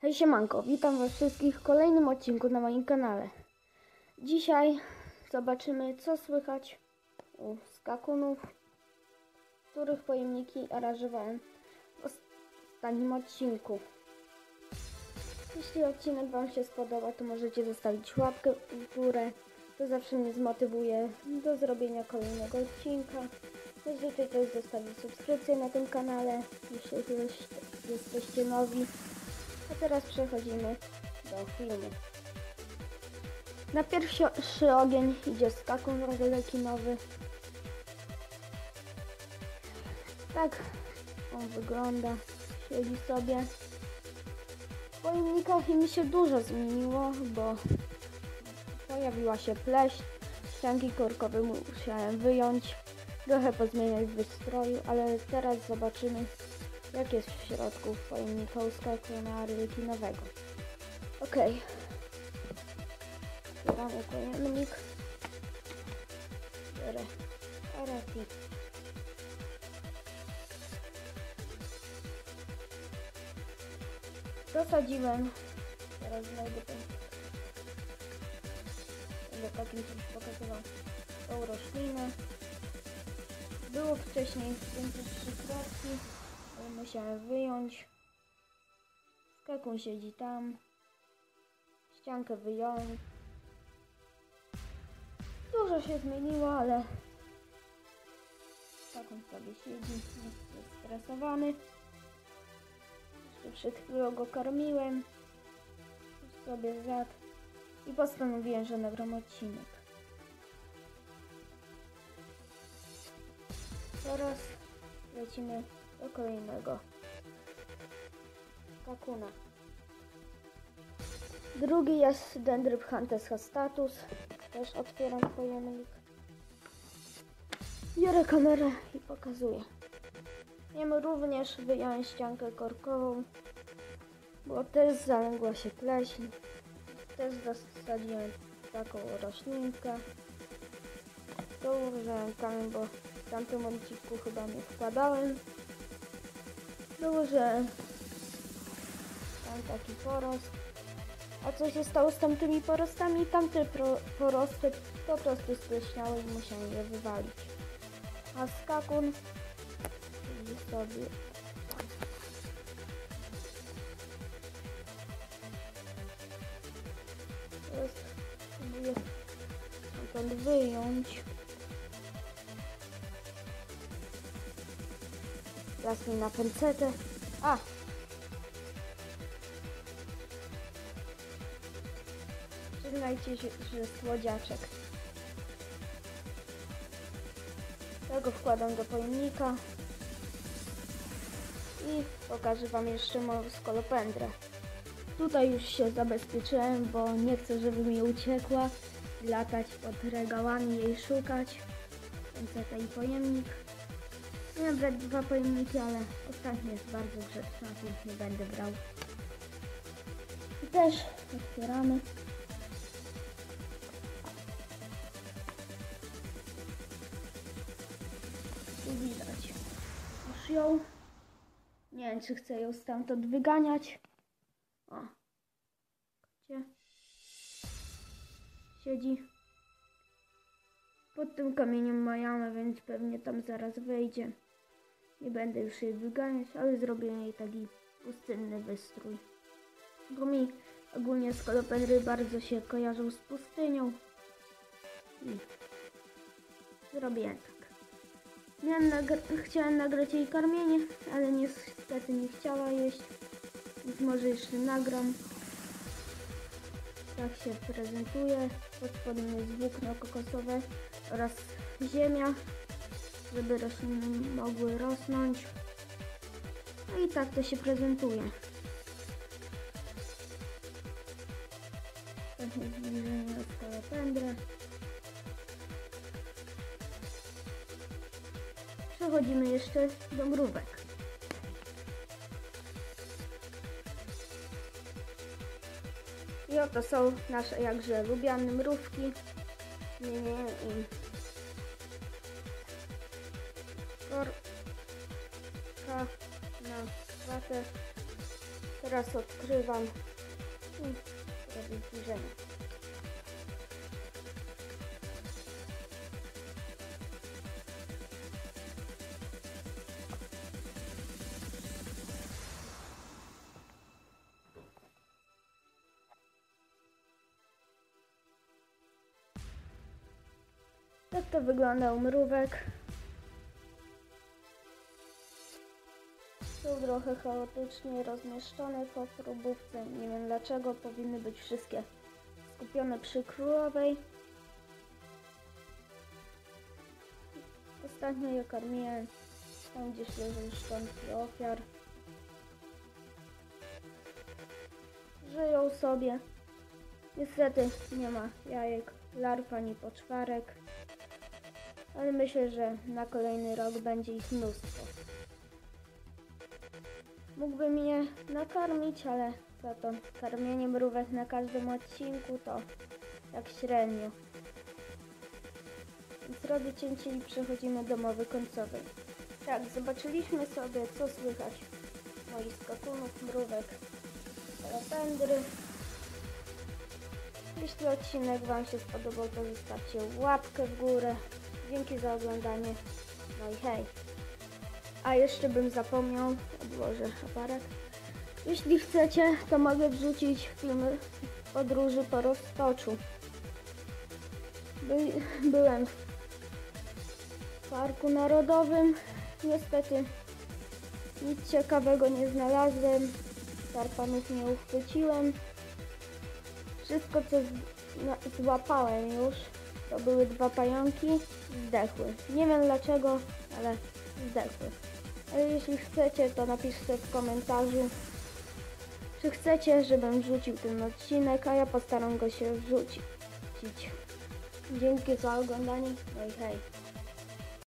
Hej siemanko, witam was wszystkich w kolejnym odcinku na moim kanale. Dzisiaj zobaczymy, co słychać u skakunów, których pojemniki aranżowałem w ostatnim odcinku. Jeśli odcinek wam się spodoba, to możecie zostawić łapkę w górę. To zawsze mnie zmotywuje do zrobienia kolejnego odcinka. Możecie też zostawić subskrypcję na tym kanale, jeśli jesteście nowi. A teraz przechodzimy do filmu. Na pierwszy ogień idzie skakun rekinowy. Tak on wygląda. Siedzi sobie. W pojemnikach mi się dużo zmieniło, bo pojawiła się pleśń. Ścianki korkowe musiałem wyjąć. Trochę pozmieniać w wystroju, ale teraz zobaczymy, jak jest w środku pojemnika u skakuna rekinowego. Okej. Otwieramy pojemnik. Biorę rekin. Dosadziłem. Teraz znajdę ten. Będę takim czymś pokazywał tą roślinę. Było wcześniej 503 kratki, ale musiałem wyjąć. Skakun siedzi tam. Ściankę wyjąłem. Dużo się zmieniło, ale skakun sobie siedzi, jest stresowany. Jeszcze przed chwilą go karmiłem. Już sobie zjadł i postanowiłem, że nagram odcinek. Teraz lecimy do kolejnego skakuna. Drugi jest Dendryphantes hastatus. Też otwieram pojemnik. Biorę kamerę i pokazuję. Wiem również wyjąłem ściankę korkową, bo też zaległa się pleśń. Też zasadziłem taką roślinkę. Dołożyłem kamień, bo w tamtym odcinku chyba nie wkładałem. Dołożyłem tam taki porost. A co się stało z tamtymi porostami? Tamte porosty po prostu spleśniały i musiałem je wywalić. A skakun siedzi sobie. Teraz spróbuję stąd wyjąć. Teraz mi na pencetę. A! Przyznajcie się, że słodziaczek. Tego wkładam do pojemnika. I pokażę wam jeszcze moją skolopendrę. Tutaj już się zabezpieczyłem, bo nie chcę, żeby mi uciekła. Latać pod regałami, jej szukać. Penceta i pojemnik. Miałem brać 2 pojemniki, ale ostatni jest bardzo grzeczny, więc nie będę brał. I też otwieramy. Tu widać już ją. Nie wiem, czy chcę ją stamtąd wyganiać. O. Gdzie? Siedzi. Pod tym kamieniem ma jamę, więc pewnie tam zaraz wejdzie. Nie będę już jej wyganiać, ale zrobię jej taki pustynny wystrój. Bo mi ogólnie skolopendry bardzo się kojarzą z pustynią. I zrobię tak. Chciałem nagrać jej karmienie, ale niestety nie chciała jeść. Więc może jeszcze nagram. Tak się prezentuje. Pod spodem jest włókno kokosowe oraz ziemia, żeby rośliny mogły rosnąć. No i tak to się prezentuje. Tak jest zbliżenie na skolopendrę. Przechodzimy jeszcze do mrówek. I oto są nasze jakże lubiane mrówki. Zmieniłem im korka na watę. Teraz odkrywam i robię zbliżenie. Tak to wyglądał mrówek. Są trochę chaotycznie rozmieszczone po próbówce. Nie wiem dlaczego, powinny być wszystkie skupione przy królowej. Ostatnio je karmiłem. Tam gdzieś leżą szczątki ofiar. Żyją sobie. Niestety nie ma jajek, larw ani poczwarek. Ale myślę, że na kolejny rok będzie ich mnóstwo. Mógłbym je nakarmić, ale za to karmienie mrówek na każdym odcinku to tak średnio. Więc robię cięcie i przechodzimy do mowy końcowej. Tak, zobaczyliśmy sobie, co słychać moich skakunów, mrówek, salamandry. Jeśli odcinek Wam się spodobał, to zostawcie łapkę w górę. Dzięki za oglądanie. No i hej. A jeszcze bym zapomniał, odłożę aparat. Jeśli chcecie, to mogę wrzucić filmy podróży po Roztoczu. Byłem w Parku Narodowym. Niestety nic ciekawego nie znalazłem. Tarpanów nie uchwyciłem. Wszystko, co złapałem już, to były 2 pająki, zdechły. Nie wiem dlaczego, ale zdechły. Ale jeśli chcecie, to napiszcie w komentarzu, czy chcecie, żebym wrzucił ten odcinek, a ja postaram go się wrzucić. Dzięki za oglądanie, no i hej.